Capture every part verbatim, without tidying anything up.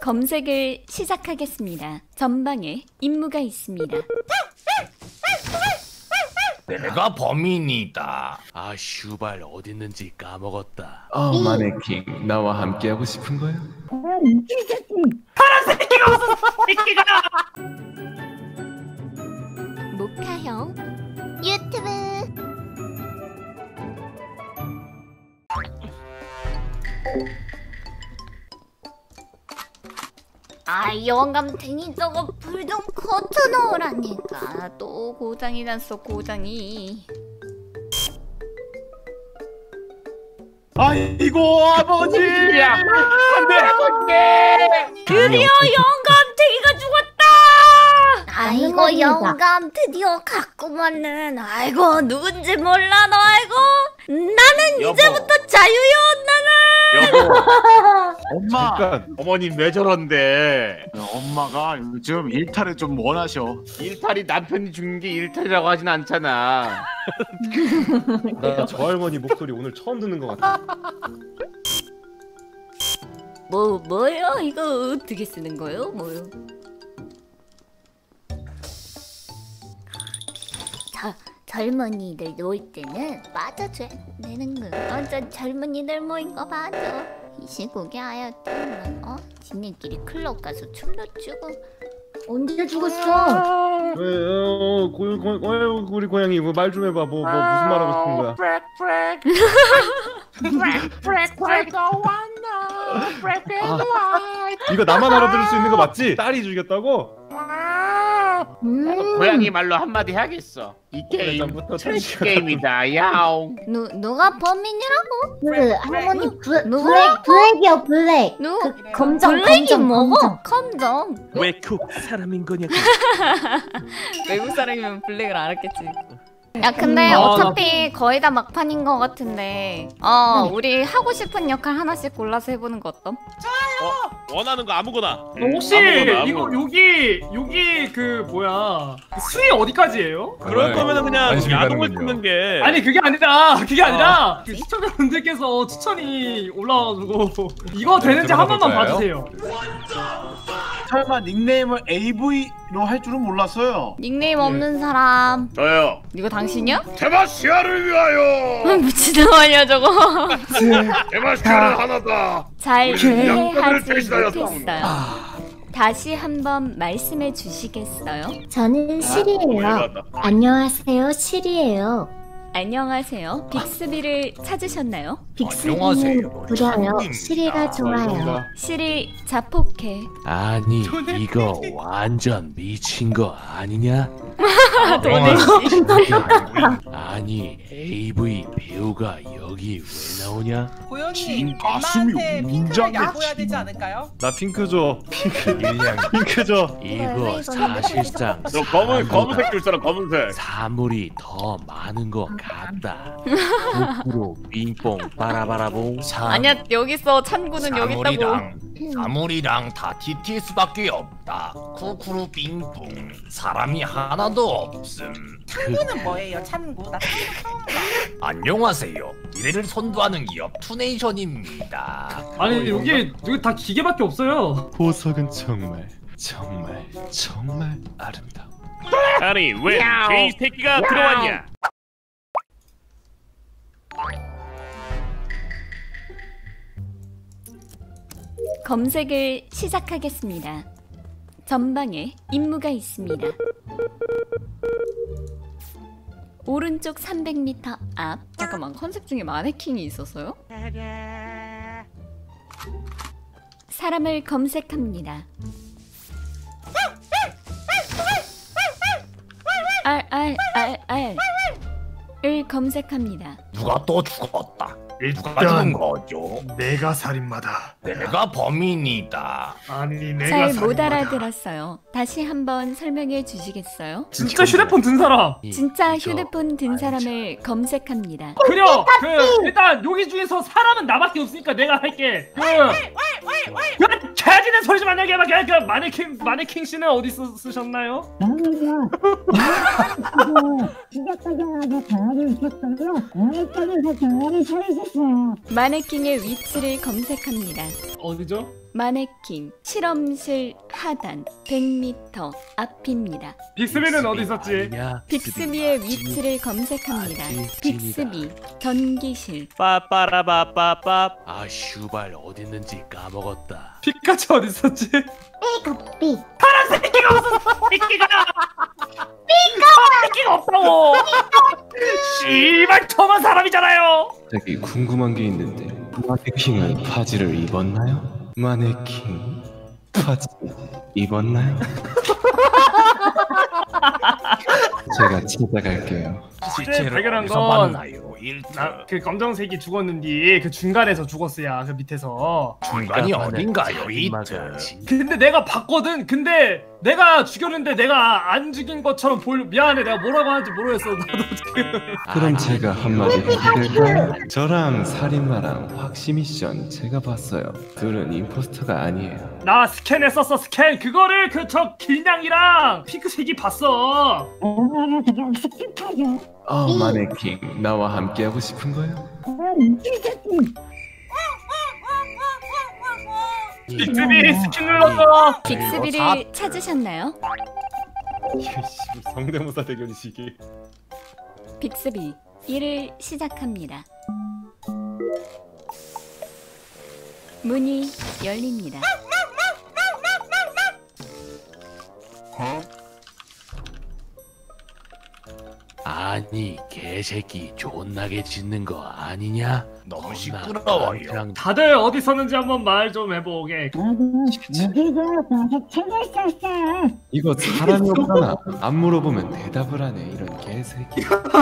검색을 시작하겠습니다. 전방에 임무가 있습니다. 내가 범인이다. 아 슈발 어딨는지 까먹었다. 어 마네킹 나와 함께하고 싶은 거야? 파란 새끼가 웃어 새끼가. 모카형 유튜브. 아 영감탱이 저거 불 좀 꺼져 놓으라니까. 또 고장이 났어 고장이. 아이고 아버지. 야 안돼 아버지. 드디어 영감탱이가 죽었다. 아이고 영감 드디어 갔구만은. 아이고 누군지 몰라 너. 아이고 나는 여보. 이제부터 자유여. 나는 여보 엄마 잠깐. 어머님 왜 저런데. 엄마가 요즘 일탈을 좀 원하셔. 일탈이 남편이 죽는 게 일탈이라고 하진 않잖아. 나 저 할머니 목소리 오늘 처음 듣는 것 같아. 뭐 뭐요? 이거 어떻게 쓰는 거요? 뭐요? 자, 젊은이들 놀 때는 맞아줘야 되는 거. 어, 저 젊은이들 모인 거 맞아. 이 시국에 하여튼 어? 지네끼리 클럽 가서 춤도 추고. 언제 죽었어? 왜? 어, 고, 고, 고, 우리 고양이 말 좀 해봐. 뭐, 뭐 무슨 말 하고 싶은 거야? 아, 이거 나만 알아들을 수 있는 거 맞지? 딸이 죽였다고? 음. 고양이 말로 한마디 해야겠어. 이 게임 전부터 트래시 게임이다. 야옹. 누 누가 범인이라고? 그 할머니 블, 누구? 블랙 블랙이요 블랙. 누 그 검정 블랙이 검정 뭐고? 검정. 검정. 왜쿡 사람인 거냐고. 외국 사람이면 블랙을 알았겠지. 야 근데 음, 아, 어차피 거의 다 막판인 것 같은데 어 우리 하고 싶은 역할 하나씩 골라서 해보는 거 어떤? 원하는 거 아무거나. 혹시 아무거나, 이거 아무거나. 여기 여기 그 뭐야 수위 어디까지예요? 그럴 거면은 그냥 관심이 야동을 가는군요. 찍는 게. 아니 그게 아니라 그게 아니라 그 시청자분들께서 추천이 올라와가지고 이거 되는지 한 번만 들어가 봐주세요. 설마 닉네임을 에이브이로 할 줄은 몰랐어요. 닉네임 없는 사람. 저요. 이거 당신이야? 테마시아를 위하여. 미친놈 아니야 저거. 테마시아는 하나다. 잘 양쪽을 이해하지 대신하였다. 못했어요. 다시 한번 말씀해 주시겠어요? 저는 실이에요. 안녕하세요 실이에요. 안녕하세요. 빅스비를 찾으셨나요? 빅스비는 안녕하세요. 부려요. 님. 실이가 좋아요. 실이 자폭해. 아니 이거 완전 미친 거 아니냐? 아니 에이브이 배우가 여기 왜 나오냐? 진 고현이 가슴이 엠마한테 핑크를 웅장해, 양보해야 진. 되지 않을까요? 나 핑크 줘. 핑크 일량. 핑크 줘. 이거 사실상 너 검은 사보다 검은색 줄 사람 검은색. 사물이 더 많은 것 같다. 쿠쿠로 빙뽕 빠라바라봉. 아니야 여기서 찬구는 여기 있다고. 사물이랑 사물이랑 다 티티에스밖에 없다. 쿠쿠루 빙봉 사람이 하나도 없음. 찬구는 뭐예요? 찬구 나 찬구 처음 봐. 안녕하세요. 미래를 선도하는 기업 투네이션입니다. 아니 여기 여기 다 기계밖에 없어요. 보석은 정말 정말 정말 아름다워. 아니 왜 개이 새끼가 들어왔냐? 검색을 시작하겠습니다. 전방에 임무가 있습니다. 오른쪽 삼백 미터 앞. 잠깐만 컨셉 중에 마네킹이 있었어요? 사람을 검색합니다. 알 알 알 알을 검색합니다. 누가 또 죽었다. 누가 죽은 거죠? 내가 살인마다. 내가 범인이다. 아니 내가 잘 못 살인마다. 알아들었어요. 다시 한번 설명해 주시겠어요? 진짜 휴대폰 든 사람. 진짜 휴대폰 든 사람을 검색합니다. 그려 그 일단 여기 중에서 사람은 나밖에 없으니까 내가 할게. 그 개지는 소리 좀 안 나게 해봐. 그, 그 마네킹 마네킹 씨는 어디 쓰, 쓰셨나요? 마네킹의 위치를 검색합니다. 어디죠? 마네킹 실험실 하단 백 미터 앞입니다. 빅스비는 어디 있었지? 빅스비의 위치를 검색합니다. 빅스비 전기실. 빠빠라빠빠빠. 아 슈발 어딨는지 까먹었다. 피카츄 어디 있었지? 삐까삐. 파란색 새끼가 없어. 새끼가. 삐까. 새끼가 없다고. 씨발 저만 사람이잖아요. 저기 궁금한 게 있는데 마네킹은 바지를 입었나요? 마네킹 바지 입었나요? 제가 찾아갈게요. 실제로 발견한 건 나 그 검정색이 죽었는데 그 중간에서 죽었어야. 그 밑에서. 중간이 어딘가요? 이트. 근데 내가 봤거든. 근데 내가 죽였는데 내가 안 죽인 것처럼 보일. 미안해. 내가 뭐라고 하는지 모르겠어. 나도 지금. 그럼 제가 한마디 해도 될까요? 저랑 살인마랑 확시 미션 제가 봤어요. 둘은 임포스터가 아니에요. 나 스캔했었어. 스캔. 그거를 그 저 길냥이랑 핑크색이 봤어. 어 마네킹 나와 함께하고 싶은 거요? 빅스비 스킨 눌렀어. 빅스비를 찾으셨나요? 성대모사 대결이지 이게. 빅스비 일을 시작합니다. 문이 열립니다. 아니 개새끼 존나게 짖는 거 아니냐? 너무 시끄러워요. 다들 어디 있었는지 한번 말 좀 해보게. 이거 사람이 없잖아. 안 물어보면 대답을 하네 이런 개새끼.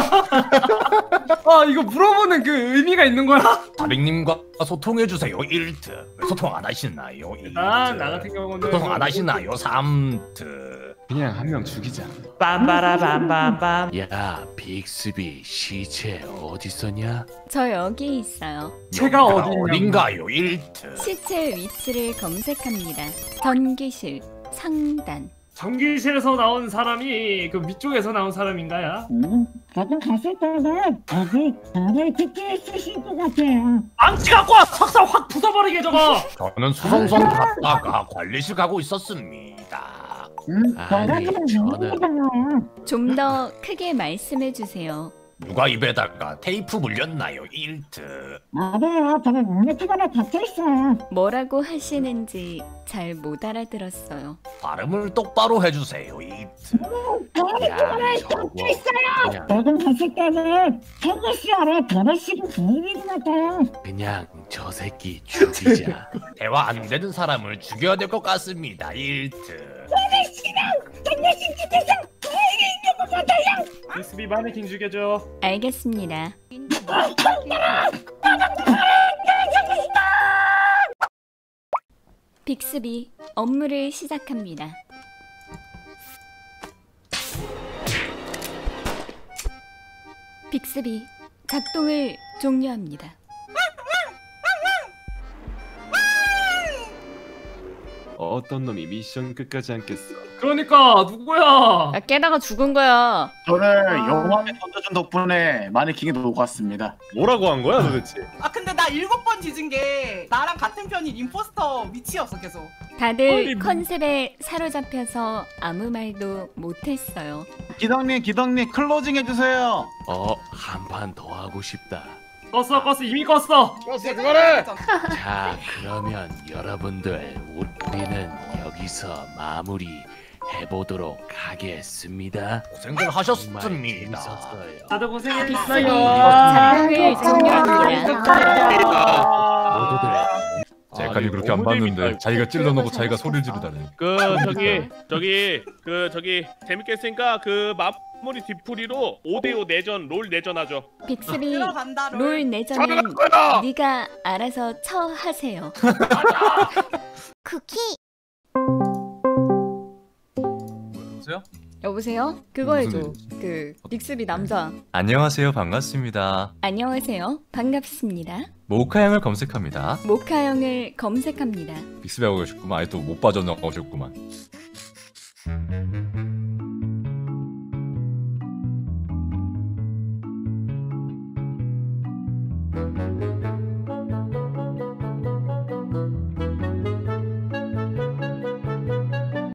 아 이거 물어보는 그 의미가 있는 거야? 다백님과 소통해주세요. 일트. 왜 소통 안 하시나요? 일트. 아, 나 같은 경우는 소통 안 하시나요? 삼트. 그냥 한 명 죽이자. 빰빠라빰빰빰. 야 빅스비 시체 어딨었냐? 저 여기 있어요. 제가 어디냐? 어딘가요? 일트. 시체 위치를 검색합니다. 전기실 상단. 전기실에서 나온 사람이 그 위쪽에서 나온 사람인가요? 음, 저도 갔을 때는 거기 불을 켜져 있으실 것 같아요. 망치 갖고 와! 석상 확 부숴버리게 저거! 저는 수성성 갔다가 관리실 가고 있었습니다. 음, 아니 저는 좀 더 크게 말씀해 주세요. 누가 입에다가 테이프 물렸나요? 일트. 맞아요. 저는 물레트가에 닫혀있어요. 뭐라고 하시는지 잘 못 알아들었어요. 발음을 똑바로 해주세요. 일트. 야 저거 그냥, 저도 갔을 때는 테니스 아래 드레싱 분위기 같아요. 그냥 저 새끼 죽이자. 대화 안 되는 사람을 죽여야 될 것 같습니다. 일트. 테니스랑 테니스 집에서 분위기 있는 것 같아요. 빅스비 마네킹 죽여줘. 알겠습니다. 빅스비 업무를 시작합니다. 빅스비 작동을 종료합니다. 어떤 놈이 미션 끝까지 않겠어. 그러니까 누구야? 야, 깨다가 죽은 거야. 저를 영화에 던져준 덕분에 마네킹이 녹았습니다. 뭐라고 한 거야 도대체? 아 근데 나 일곱 번 뒤진 게 나랑 같은 편인 임포스터 위치였어 계속. 다들 컨셉에 사로잡혀서 아무 말도 못했어요. 기덕님, 기덕님 클로징 해주세요. 어 한 판 더 하고 싶다. 껐어 껐어 이미 껐어. 껐어 그거를. 자 그러면 여러분들 우리는 여기서 마무리 해보도록 하겠습니다. 고생들 하셨습니다. 재밌었어요. 다들 빅스비 고생했어요. 작동을 종료합니다. 모두들 쟤까지 그렇게 안 봤는데 자기가 찔러놓고 자기가 소리를 지르다니. 그 저기 저기 그 저기 재밌게 했으니까 그 마무리 뒤풀이로 오 대 오 내전 롤 내전하죠. 빅스비 들어간다, 롤. 롤 내전은 네가 알아서 처하세요. 쿠키. 여보세요? 여보세요? 그거 해줘. 무슨 그 빅스비 남자. 안녕하세요. 반갑습니다. 안녕하세요. 반갑습니다. 모카양을 검색합니다. 모카형을 검색합니다. 빅스비 하고 계셨구만. 아니 또 못 빠져나오셨구만.